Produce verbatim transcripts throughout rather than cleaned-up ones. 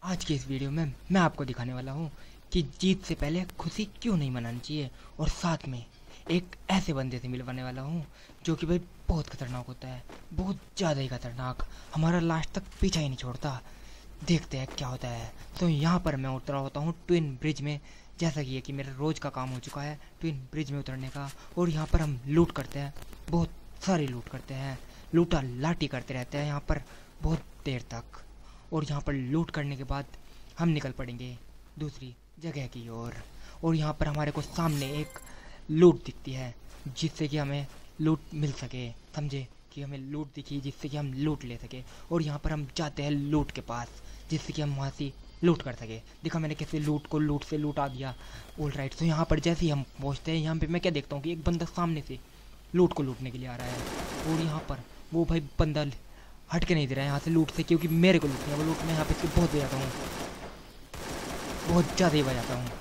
आज की इस वीडियो में मैं आपको दिखाने वाला हूँ कि जीत से पहले खुशी क्यों नहीं मनानी चाहिए, और साथ में एक ऐसे बंदे से मिलवाने वाला हूँ जो कि भाई बहुत खतरनाक होता है, बहुत ज़्यादा ही खतरनाक। हमारा लास्ट तक पीछा ही नहीं छोड़ता। देखते हैं क्या होता है। तो यहाँ पर मैं उतरा होता हूँ ट्विन ब्रिज में, जैसा कि ये कि मेरा रोज़ का काम हो चुका है ट्विन ब्रिज में उतरने का। और यहाँ पर हम लूट करते हैं, बहुत सारी लूट करते हैं, लूटा लाटी करते रहते हैं यहाँ पर बहुत देर तक। और यहाँ पर लूट करने के बाद हम निकल पड़ेंगे दूसरी जगह की ओर। और, और यहाँ पर हमारे को सामने एक लूट दिखती है जिससे कि हमें लूट मिल सके, समझे कि हमें लूट दिखी जिससे कि हम लूट ले सके। और यहाँ पर हम जाते हैं लूट के पास जिससे कि हम वहाँ से लूट कर सके। देखा मैंने कैसे लूट को लूट से लूटा दिया। ऑल राइट, तो यहाँ पर जैसे ही हम पहुँचते हैं यहाँ पे मैं क्या देखता हूँ कि एक बंदा सामने से लूट को लूटने के लिए आ रहा है। और यहाँ पर वो भाई बंदा हट के नहीं दे रहा है यहाँ से लूट से, क्योंकि मेरे को लूटना है वो लूट। मैं यहाँ पे इसको बहुत बजाता हूँ, बहुत ज़्यादा ही बजाता हूँ।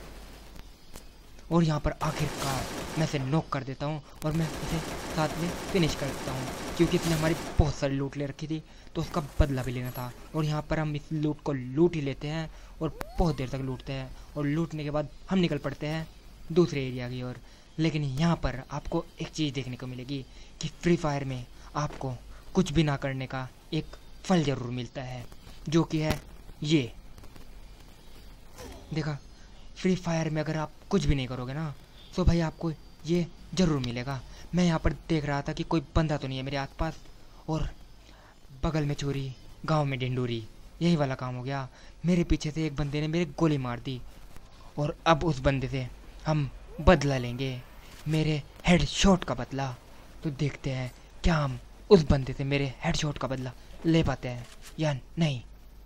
और यहाँ पर आखिरकार मैं इसे नॉक कर देता हूँ और मैं इसे साथ में फिनिश कर देता हूँ, क्योंकि इसने हमारी बहुत सारी लूट ले रखी थी तो उसका बदला भी लेना था। और यहाँ पर हम इस लूट को लूट ही लेते हैं और बहुत देर तक लूटते हैं। और लूटने के बाद हम निकल पड़ते हैं दूसरे एरिया की ओर। लेकिन यहाँ पर आपको एक चीज़ देखने को मिलेगी कि फ्री फायर में आपको कुछ भी ना करने का एक फल ज़रूर मिलता है, जो कि है ये। देखा, फ्री फायर में अगर आप कुछ भी नहीं करोगे ना तो भाई आपको ये ज़रूर मिलेगा। मैं यहाँ पर देख रहा था कि कोई बंदा तो नहीं है मेरे आसपास, और बगल में चोरी गांव में ढिंडोरी, यही वाला काम हो गया। मेरे पीछे से एक बंदे ने मेरे गोली मार दी और अब उस बंदे से हम बदला लेंगे, मेरे हेडशॉट का बदला। तो देखते हैं क्या हम उस बंदे से मेरे हेडशॉट का बदला ले पाते हैं या नहीं।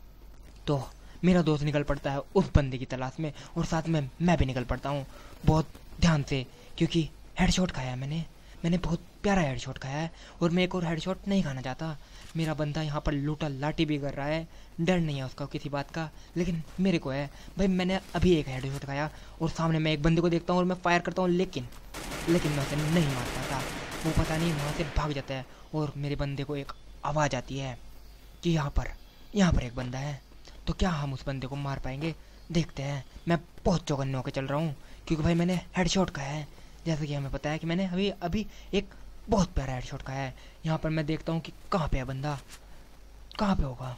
तो मेरा दोस्त निकल पड़ता है उस बंदे की तलाश में और साथ में मैं भी निकल पड़ता हूँ बहुत ध्यान से, क्योंकि हेडशॉट खाया है मैंने मैंने बहुत प्यारा हेडशॉट खाया है और मैं एक और हेडशॉट नहीं खाना चाहता। मेरा बंदा यहाँ पर लूटा लाटी भी कर रहा है, डर नहीं है उसका किसी बात का, लेकिन मेरे को है भाई। मैंने अभी एक हेडशॉट खाया और सामने मैं एक बंदे को देखता हूँ और मैं फायर करता हूँ, लेकिन लेकिन मैं उसे नहीं मार पाता। वो पता नहीं वहाँ से भाग जाता है और मेरे बंदे को एक आवाज़ आती है कि यहाँ पर यहाँ पर एक बंदा है। तो क्या हम उस बंदे को मार पाएंगे, देखते हैं। मैं बहुत चौकन्ने होकर चल रहा हूँ क्योंकि भाई मैंने हेडशॉट खाया है, जैसे कि हमें पता है कि मैंने अभी अभी एक बहुत प्यारा हेडशॉट खाया है। यहाँ पर मैं देखता हूँ कि कहाँ पे है बंदा, कहाँ पे होगा।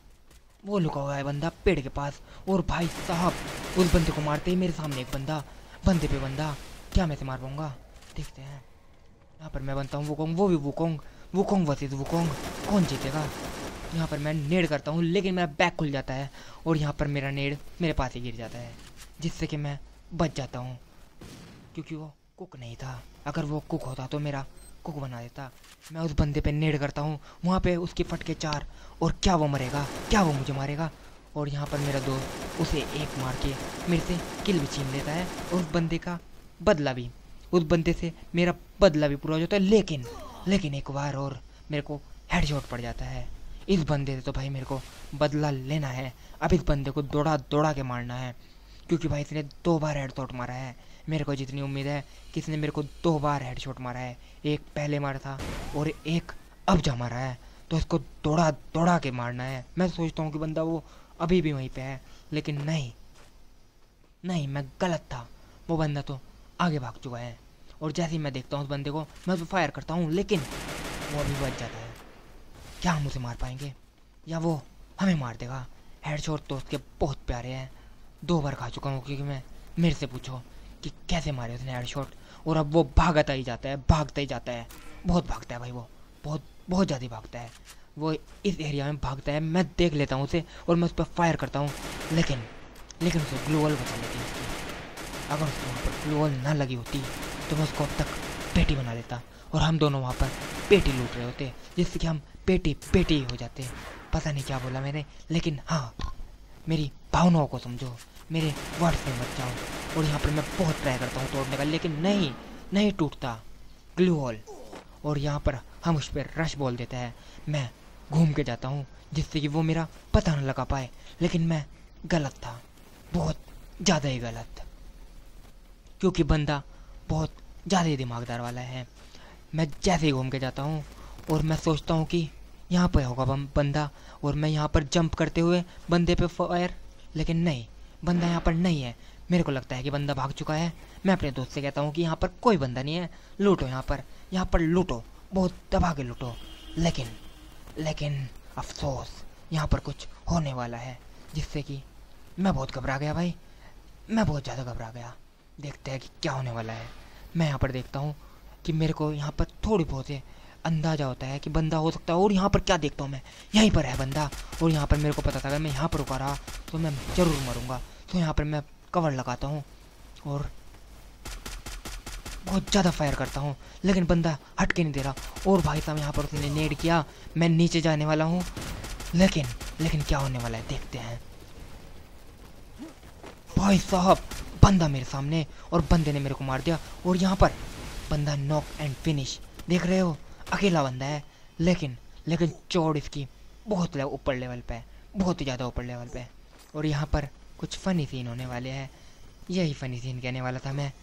वो लुका हुआ है बंदा पेड़ के पास। और भाई साहब उस बंदे को मारते ही मेरे सामने एक बंदा, बंदे पे बंदा। क्या मैं इसे मार पाऊँगा, देखते हैं। यहाँ पर मैं बनता हूँ वुकोंग, वो भी वुकोंग। वुकोंग वर्सेस वुकोंग, कौन जीतेगा। यहाँ पर मैं नेड करता हूँ लेकिन मेरा बैक खुल जाता है और यहाँ पर मेरा नेड मेरे पास ही गिर जाता है, जिससे कि मैं बच जाता हूँ, क्योंकि वो कुक नहीं था। अगर वो कुक होता तो मेरा कुक बना देता। मैं उस बंदे पे नेड करता हूँ, वहाँ पे उसके फटके चार, और क्या वो मरेगा, क्या वो मुझे मारेगा। और यहाँ पर मेरा दोस्त उसे एक मार के मेरे से किल भी छीन लेता है और उस बंदे का बदला भी, उस बंदे से मेरा बदला भी पूरा हो जाता है। लेकिन लेकिन एक बार और मेरे को हेडशॉट पड़ जाता है इस बंदे से। तो भाई मेरे को बदला लेना है, अब इस बंदे को दौड़ा दौड़ा के मारना है, क्योंकि भाई इसने दो बार हेडशॉट मारा है। मेरे को जितनी उम्मीद है कि इसने मेरे को दो बार हेडशॉट मारा है, एक पहले मारा था और एक अब जा मारा है, तो इसको दौड़ा दौड़ा के मारना है। मैं सोचता हूँ कि बंदा वो अभी भी वहीं पे है, लेकिन नहीं नहीं मैं गलत था। वो बंदा तो आगे भाग चुका है। और जैसे ही मैं देखता हूँ उस बंदे को, मैं उस पर फायर करता हूँ, लेकिन वो अभी बच जाता है। क्या हम उसे मार पाएंगे या वो हमें मार देगा। हेडशॉट तो उसके बहुत प्यारे हैं, दो बार खा चुका हूँ, क्योंकि मैं मेरे से पूछो कि कैसे मारे उसने हेडशॉट। और अब वो भागता ही जाता है, भागता ही जाता है, बहुत भागता है भाई वो, बहुत बहुत ज़्यादा भागता है। वो इस एरिया में भागता है, मैं देख लेता हूँ उसे और मैं उस पर फायर करता हूँ, लेकिन लेकिन उसे ग्लोवल बचा लेती है उसकी। अगर उसको वहाँ पर ग्लोवल ना लगी होती तो मैं उसको अब तक पेटी बना लेता और हम दोनों वहाँ पर पेटी लूट रहे होते, जिससे कि हम पेटी पेटी हो जाते। पता नहीं क्या बोला मैंने, लेकिन हाँ, मेरी भावनाओं को समझो, मेरे वर्ड्स में मत जाओ। और यहाँ पर मैं बहुत ट्राई करता हूँ तोड़ने का, लेकिन नहीं नहीं टूटता ग्लू हॉल। और यहाँ पर हम उस पर रश बोल देता है। मैं घूम के जाता हूँ जिससे कि वो मेरा पता न लगा पाए, लेकिन मैं गलत था, बहुत ज़्यादा ही गलत, क्योंकि बंदा बहुत ज़्यादा ही दिमागदार वाला है। मैं जैसे ही घूम के जाता हूँ और मैं सोचता हूँ कि यहाँ पर होगा बंदा, और मैं यहाँ पर जंप करते हुए बंदे पे फायर लेकिन नहीं, बंदा यहाँ पर नहीं है। मेरे को लगता है कि बंदा भाग चुका है। मैं अपने दोस्त से कहता हूँ कि यहाँ पर कोई बंदा नहीं है, लूटो यहाँ पर, यहाँ पर लूटो, बहुत दबा के लूटो। लेकिन लेकिन अफसोस, यहाँ पर कुछ होने वाला है, जिससे कि मैं बहुत घबरा गया भाई, मैं बहुत ज़्यादा घबरा गया। देखते हैं कि क्या होने वाला है। मैं यहाँ पर देखता हूँ कि मेरे को यहाँ पर थोड़ी बहुत है अंदाज़ा होता है कि बंदा हो सकता है। और यहाँ पर क्या देखता हूँ मैं, यहीं पर है बंदा। और यहाँ पर मेरे को पता था अगर मैं यहाँ पर रुका रहा तो मैं ज़रूर मरूंगा। तो यहाँ पर मैं कवर लगाता हूँ और बहुत ज़्यादा फायर करता हूँ, लेकिन बंदा हट के नहीं दे रहा। और भाई साहब यहाँ पर उसने नेड किया, मैं नीचे जाने वाला हूँ। लेकिन लेकिन क्या होने वाला है देखते हैं। भाई साहब बंदा मेरे सामने, और बंदे ने मेरे को मार दिया। और यहाँ पर बंदा नॉक एंड फिनिश, देख रहे हो, अकेला बंदा है। लेकिन लेकिन चौड़ इसकी बहुत ऊपर लेवल पे है, बहुत ही ज़्यादा ऊपर लेवल पे है। और यहाँ पर कुछ फनी सीन होने वाले हैं, यही फनी सीन कहने वाला था मैं।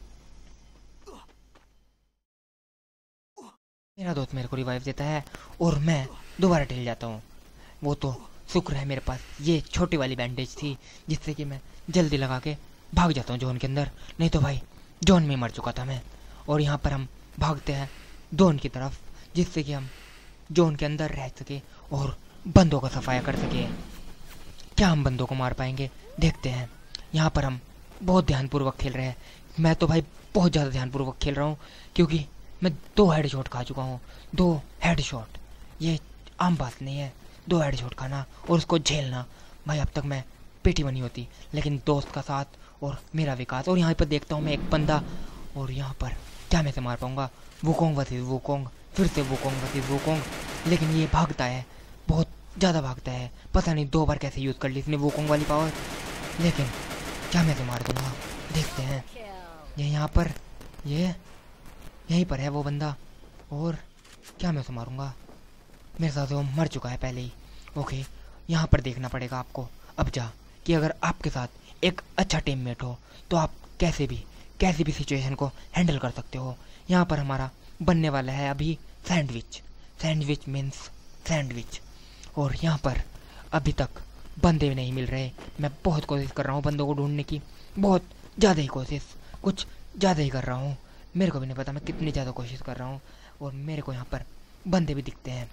मेरा दोस्त मेरे को रिवाइव देता है और मैं दोबारा टिल जाता हूँ। वो तो शुक्र है मेरे पास ये छोटी वाली बैंडेज थी, जिससे कि मैं जल्दी लगा के भाग जाता हूँ जोन के अंदर, नहीं तो भाई जोन में मर चुका था मैं। और यहाँ पर हम भागते हैं जोन की तरफ, जिससे कि हम जोन के अंदर रह सके और बंदों का सफाया कर सके। क्या हम बंदों को मार पाएंगे देखते हैं। यहाँ पर हम बहुत ध्यानपूर्वक खेल रहे हैं, मैं तो भाई बहुत ज़्यादा ध्यानपूर्वक खेल रहा हूँ, क्योंकि मैं दो हेडशॉट खा चुका हूँ। दो हेडशॉट, ये आम बात नहीं है, दो हेडशॉट खाना और उसको झेलना। भाई अब तक मैं पेटी बनी होती, लेकिन दोस्त का साथ और मेरा विकास। और यहाँ पर देखता हूँ मैं एक बंदा, और यहाँ पर क्या मैं से मार पाऊँगा। वुकोंग वर्सेस वुकोंग, फिर से वुकोंग वर्सेस वुकोंग। लेकिन ये भागता है, बहुत ज़्यादा भागता है, पता नहीं दो बार कैसे यूज़ कर ली इसने वुकोंग वाली पावर। लेकिन क्या मैं से मार दूँगा देखते हैं। ये यहाँ पर ये यहीं पर है वो बंदा, और क्या मैं उसे मारूंगा। मेरे साथ वो मर चुका है पहले ही। ओके, यहाँ पर देखना पड़ेगा आपको अब जा कि अगर आपके साथ एक अच्छा टीममेट हो तो आप कैसे भी कैसी भी सिचुएशन को हैंडल कर सकते हो। यहाँ पर हमारा बनने वाला है अभी सैंडविच। Sandwich means sandwich. और यहाँ पर अभी तक बंदे नहीं मिल रहे। मैं बहुत कोशिश कर रहा हूँ बंदों को ढूंढने की, बहुत ज़्यादा ही कोशिश, कुछ ज़्यादा ही कर रहा हूँ। मेरे को भी नहीं पता मैं कितनी ज़्यादा कोशिश कर रहा हूँ। और मेरे को यहाँ पर बंदे भी दिखते हैं,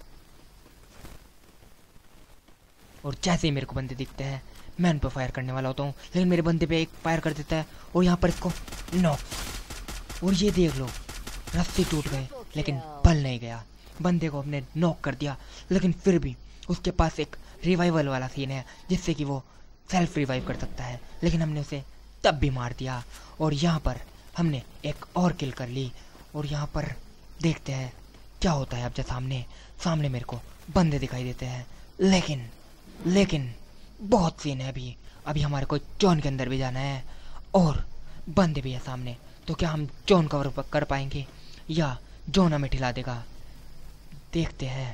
और जैसे ही मेरे को बंदे दिखते हैं मैं उन पर फायर करने वाला होता हूँ, लेकिन मेरे बंदे पे एक फायर कर देता है और यहाँ पर इसको नॉक। और ये देख लो, रस्सी टूट गए लेकिन बल नहीं गया। बंदे को हमने नॉक कर दिया, लेकिन फिर भी उसके पास एक रिवाइवल वाला सीन है, जिससे कि वो सेल्फ रिवाइव कर सकता है, लेकिन हमने उसे तब भी मार दिया। और यहाँ पर हमने एक और किल कर ली। और यहाँ पर देखते हैं क्या होता है। अब जब सामने सामने मेरे को बंदे दिखाई देते हैं, लेकिन लेकिन बहुत सीन है अभी अभी हमारे को जोन के अंदर भी जाना है और बंदे भी है सामने। तो क्या हम जोन कवर कर पाएंगे या जोन हमें ठिला देगा देखते हैं।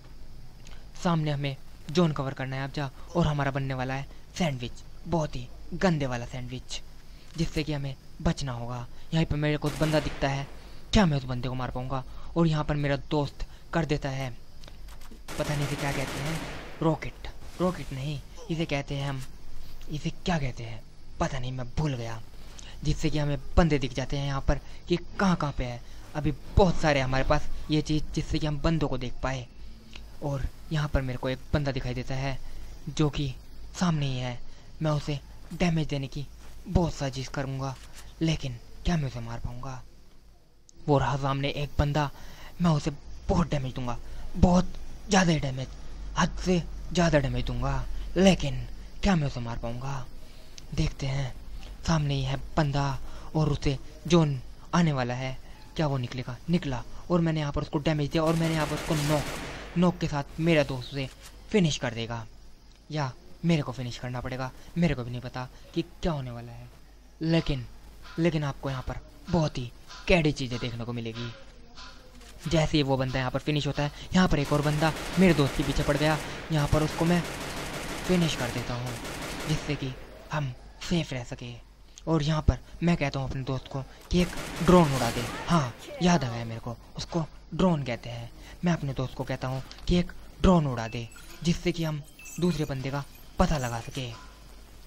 सामने हमें जोन कवर करना है अब जा, और हमारा बनने वाला है सैंडविच, बहुत ही गंदे वाला सैंडविच, जिससे कि हमें बचना होगा। यहाँ पर मेरे को बंदा दिखता है, क्या मैं उस बंदे को मार पाऊंगा। और यहाँ पर मेरा दोस्त कर देता है, पता नहीं इसे क्या कहते हैं, रॉकेट रॉकेट नहीं, इसे कहते हैं हम, इसे क्या कहते हैं पता नहीं, मैं भूल गया। जिससे कि हमें बंदे दिख जाते हैं यहाँ पर कि कहाँ कहाँ पे है। अभी बहुत सारे हमारे पास ये चीज़, जिससे कि हम बंदों को देख पाए। और यहाँ पर मेरे को एक बंदा दिखाई देता है जो कि सामने ही है। मैं उसे डैमेज देने की बहुत साजिश करूँगा, लेकिन क्या मैं उसे मार पाऊँगा। वो रहा सामने एक बंदा, मैं उसे बहुत डैमेज दूंगा, बहुत ज़्यादा डैमेज, हद से ज़्यादा डैमेज दूंगा, लेकिन क्या मैं उसे मार पाऊँगा देखते हैं। सामने ही है बंदा और उसे जोन आने वाला है, क्या वो निकलेगा, निकला। और मैंने यहाँ पर उसको डैमेज दिया और मैंने यहाँ पर उसको नॉक नॉक के साथ मेरा दोस्त उसे फिनिश कर देगा, या मेरे को फिनिश करना पड़ेगा, मेरे को भी नहीं पता कि क्या होने वाला है। लेकिन लेकिन आपको यहाँ पर बहुत ही कैडी चीज़ें देखने को मिलेगी। जैसे ही वो बंदा यहाँ पर फिनिश होता है, यहाँ पर एक और बंदा मेरे दोस्त के पीछे पड़ गया, यहाँ पर उसको मैं फिनिश कर देता हूँ, जिससे कि हम सेफ रह सके। और यहाँ पर मैं कहता हूँ अपने दोस्त को कि एक ड्रोन उड़ा दे। हाँ, याद आ गया मेरे को, उसको ड्रोन कहते हैं। मैं अपने दोस्त को कहता हूँ कि एक ड्रोन उड़ा दे, जिससे कि हम दूसरे बंदे का पता लगा सके।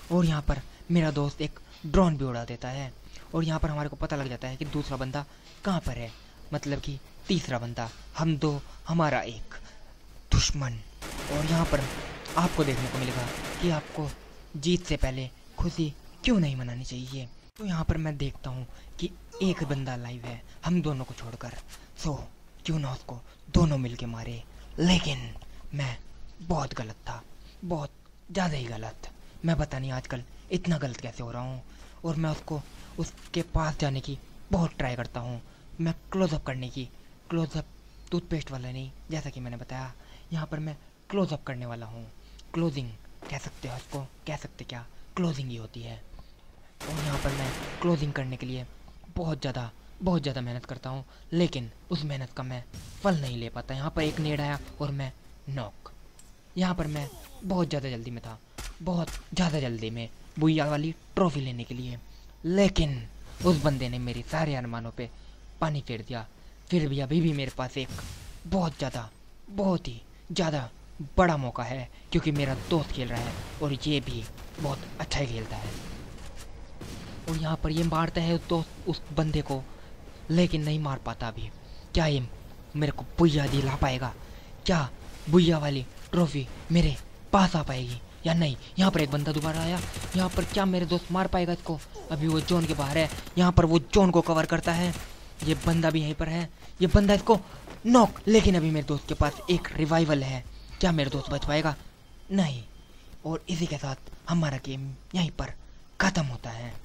और यहाँ पर मेरा दोस्त एक ड्रोन भी उड़ा देता है और यहाँ पर हमारे को पता लग जाता है कि दूसरा बंदा कहाँ पर है, मतलब कि तीसरा बंदा, हम दो, हमारा एक दुश्मन। और यहाँ पर आपको देखने को मिलेगा कि आपको जीत से पहले खुशी क्यों नहीं मनानी चाहिए। तो यहाँ पर मैं देखता हूँ कि एक बंदा लाइव है हम दोनों को छोड़कर, सो क्यों ना उसको दोनों मिलके मारे। लेकिन मैं बहुत गलत था, बहुत ज़्यादा ही गलत। मैं पता नहीं आजकल इतना गलत कैसे हो रहा हूँ। और मैं उसको उसके पास जाने की बहुत ट्राई करता हूँ, मैं क्लोज़अप करने की, क्लोज़अप टूथपेस्ट वाला नहीं, जैसा कि मैंने बताया यहाँ पर मैं क्लोज़अप करने वाला हूँ। क्लोजिंग कह सकते हो उसको, कह सकते क्या, क्लोजिंग ही होती है। और यहाँ पर मैं क्लोजिंग करने के लिए बहुत ज़्यादा बहुत ज़्यादा मेहनत करता हूँ, लेकिन उस मेहनत का मैं फल नहीं ले पाता। यहाँ पर एक नेड आया और मैं नॉक। यहाँ पर मैं बहुत ज़्यादा जल्दी में था, बहुत ज़्यादा जल्दी में बुया वाली ट्रॉफी लेने के लिए, लेकिन उस बंदे ने मेरे सारे अरमानों पे पानी फेर दिया। फिर भी अभी भी मेरे पास एक बहुत ज़्यादा बहुत ही ज़्यादा बड़ा मौका है, क्योंकि मेरा दोस्त खेल रहा है और ये भी बहुत अच्छा ही खेलता है। और यहाँ पर ये मारता है दोस्त उस बंदे को, लेकिन नहीं मार पाता अभी। क्या ये मेरे को बुया दिला पाएगा? क्या बुया वाली ट्रॉफी मेरे पास आ पाएगी या नहीं? यहाँ पर एक बंदा दोबारा आया, यहाँ पर क्या मेरे दोस्त मार पाएगा इसको? अभी वो जोन के बाहर है, यहाँ पर वो जोन को कवर करता है। ये बंदा भी यहीं पर है, ये बंदा इसको नॉक, लेकिन अभी मेरे दोस्त के पास एक रिवाइवल है। क्या मेरे दोस्त बच पाएगा? नहीं। और इसी के साथ हमारा गेम यहीं पर ख़त्म होता है।